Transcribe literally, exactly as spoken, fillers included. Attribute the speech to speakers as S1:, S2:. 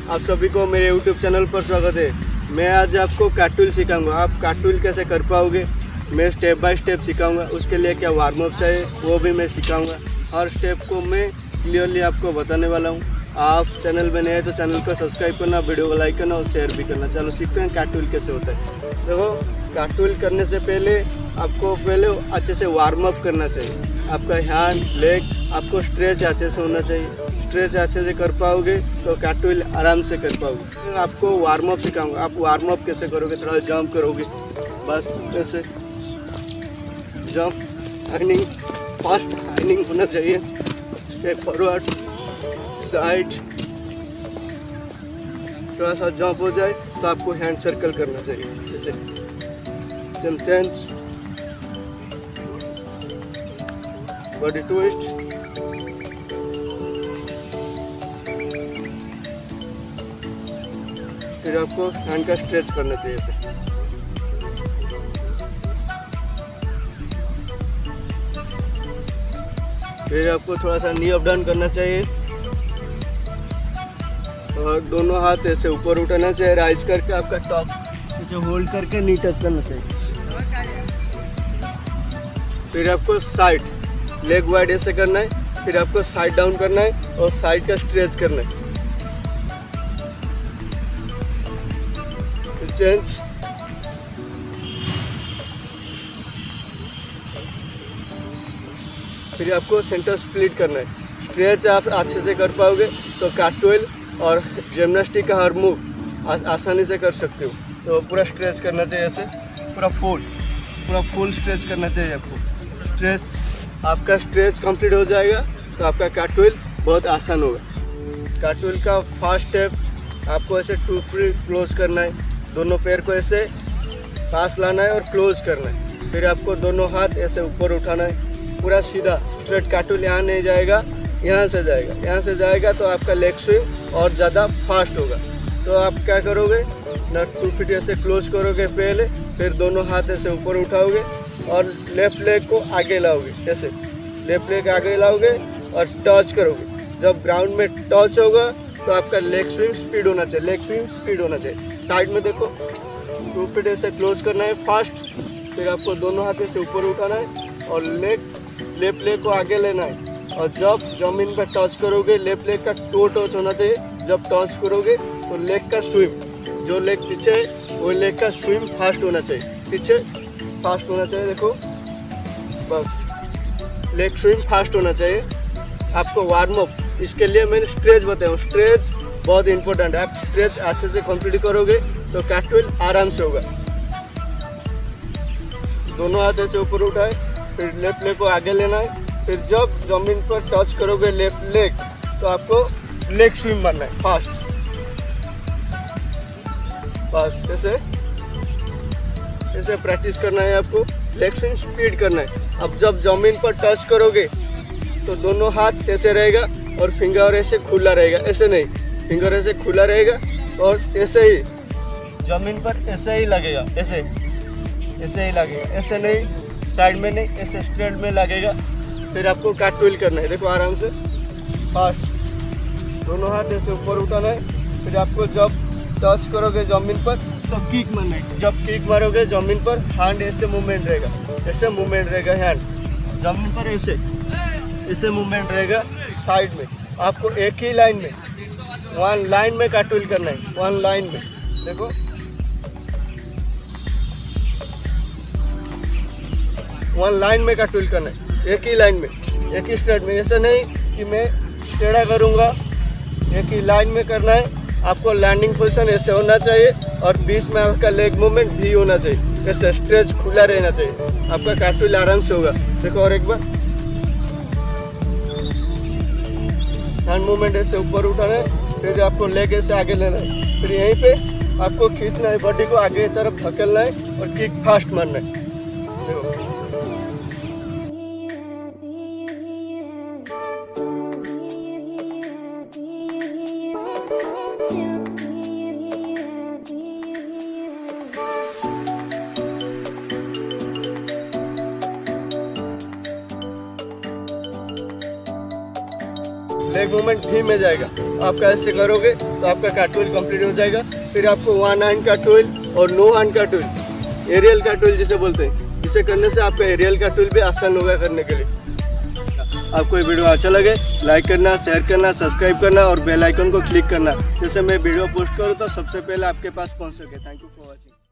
S1: आप सभी को मेरे यूट्यूब चैनल पर स्वागत है। मैं आज आपको कार्टूल सिखाऊंगा। आप कार्टूल कैसे कर पाओगे मैं स्टेप बाय स्टेप सिखाऊंगा। उसके लिए क्या वार्म अप चाहिए वो भी मैं सिखाऊंगा। हर स्टेप को मैं क्लियरली आपको बताने वाला हूँ। आप चैनल में नए हैं तो चैनल को सब्सक्राइब करना, वीडियो को लाइक करना और शेयर भी करना। चलो सीखते हैं कार्टूल कैसे होता है। देखो, कार्टूल करने से पहले आपको पहले अच्छे से वार्म अप करना चाहिए। आपका हैंड लेग आपको स्ट्रेच अच्छे से होना चाहिए। स्ट्रेच अच्छे से कर पाओगे तो कार्टूल आराम से कर पाओगे। आपको वार्म अप सिखाऊंगा। आप वार्म अप कैसे करोगे, थोड़ा जंप करोगे, बस ऐसे जंप, हाइनिंग, फास्ट हाइनिंग होना चाहिए। स्टेप फॉरवर्ड, साइड, थोड़ा सा जंप हो जाए तो आपको हैंड सर्कल करना चाहिए। जैसे सेम चेंज, बॉडी ट्विस्ट, फिर आपको हैंड का स्ट्रेच करना चाहिए ऐसे। फिर आपको थोड़ा सा नी अप डाउन करना चाहिए और दोनों हाथ ऐसे ऊपर उठाना चाहिए। राइज करके आपका टॉप ऐसे होल्ड करके नी टच करना चाहिए। फिर आपको साइड लेग वाइड ऐसे करना है। फिर आपको साइड डाउन करना है और साइड का स्ट्रेच करना है। चेंज, फिर आपको सेंटर स्प्लिट करना है। स्ट्रेच आप अच्छे से कर पाओगे तो कार्टूल और जिम्नास्टिक का हर मूव आसानी से कर सकते हो। तो पूरा स्ट्रेच करना चाहिए ऐसे, पूरा फुल पूरा फुल स्ट्रेच करना चाहिए आपको। स्ट्रेच आपका स्ट्रेच कंप्लीट हो जाएगा तो आपका कार्टूल बहुत आसान होगा। कार्टूल का फर्स्ट स्टेप आपको ऐसे टू फीट क्लोज करना है। दोनों पैर को ऐसे पास लाना है और क्लोज करना है। फिर आपको दोनों हाथ ऐसे ऊपर उठाना है, पूरा सीधा स्ट्रेट। कार्टूल यहाँ नहीं जाएगा, यहाँ से जाएगा। यहाँ से जाएगा तो आपका लेग स्विंग और ज़्यादा फास्ट होगा। तो आप क्या करोगे ना, टू फीट ऐसे क्लोज करोगे पहले, फिर दोनों हाथ ऐसे ऊपर उठाओगे और लेफ्ट लेग को आगे लाओगे। ऐसे लेफ्ट लेग आगे लाओगे और टच करोगे। जब ग्राउंड में टच होगा तो आपका लेग स्विंग स्पीड होना चाहिए। लेग स्विंग स्पीड होना चाहिए। साइड में देखो, टू फीट ऐसे क्लोज करना है फास्ट। फिर आपको दोनों हाथ से ऊपर उठाना है और लेग लेफ्ट लेग को आगे लेना है। और जब जमीन पर टच करोगे लेफ्ट लेग का टो टच होना चाहिए। जब टच करोगे तो लेग का स्विम, जो लेग पीछे है वो लेग का स्विम फास्ट होना चाहिए। पीछे फास्ट होना चाहिए। देखो, बस लेग स्विम फास्ट होना चाहिए। आपको वार्म अप इसके लिए मैंने स्ट्रेच बताया हूँ। स्ट्रेच बहुत इंपॉर्टेंट है। आप स्ट्रेच अच्छे से कंप्लीट करोगे तो कार्टूल आराम से होगा। दोनों हाथ ऐसे ऊपर उठाए, फिर लेफ्ट लेग को आगे लेना है। फिर जब जमीन पर टच करोगे लेफ्ट लेग तो आपको लेग स्विंग मारना है फास्ट। फास्ट ऐसे ऐसे प्रैक्टिस करना है आपको। लेग स्विंग स्पीड करना है। अब जब जमीन पर टच करोगे तो दोनों हाथ ऐसे रहेगा और फिंगर ऐसे खुला रहेगा। ऐसे नहीं, फिंगर ऐसे खुला रहेगा और ऐसे ही जमीन पर ऐसे ही लगेगा। ऐसे ऐसे ही लगेगा। ऐसे नहीं, साइड में नहीं, ऐसे स्ट्रेट में लगेगा। फिर आपको कार्टूल करना है। देखो, आराम से फास्ट दोनों हाथ ऐसे ऊपर उठाना है। फिर आपको जब टच करोगे जमीन पर तो किक मारना है। जब किक मारोगे जमीन पर हैंड ऐसे मूवमेंट रहेगा। ऐसे मूवमेंट रहेगा हैंड जमीन पर, ऐसे ऐसे मूवमेंट रहेगा। साइड में आपको एक ही लाइन में, वन लाइन में कार्टूल करना है। वन लाइन में देखो, वन लाइन में कार्टूल करना है। एक ही लाइन में, एक ही स्ट्रेट में। ऐसे नहीं कि मैं टेढ़ा करूँगा, एक ही लाइन में करना है। आपको लैंडिंग पोजीशन ऐसे होना चाहिए और बीच में आपका लेग मूवमेंट भी होना चाहिए। ऐसे स्ट्रेच खुला रहना चाहिए। आपका कार्टूल आराम से होगा। देखो, और एक बार हैंड मूवमेंट ऐसे ऊपर उठाना है। फिर आपको लेग ऐसे आगे लेना है। फिर यहीं पे आपको खींचना है, बॉडी को आगे तरफ धकेलना है और किक फास्ट मारना है। देखो, लेग मूवमेंट भी में जाएगा। आपका ऐसे करोगे तो आपका कार्टवेल कंप्लीट हो जाएगा। फिर आपको वन हैंड कार्टवेल और no hand cartwheel, aerial cartwheel जिसे बोलते हैं, इसे करने से आपका एरियल कार्टवेल भी आसान होगा करने के लिए। आपको ये वीडियो अच्छा लगे लाइक करना, शेयर करना, सब्सक्राइब करना और बेल आइकन को क्लिक करना, जैसे मैं वीडियो पोस्ट करूँ तो सबसे पहले आपके पास पहुँच सके। Thank you for watching.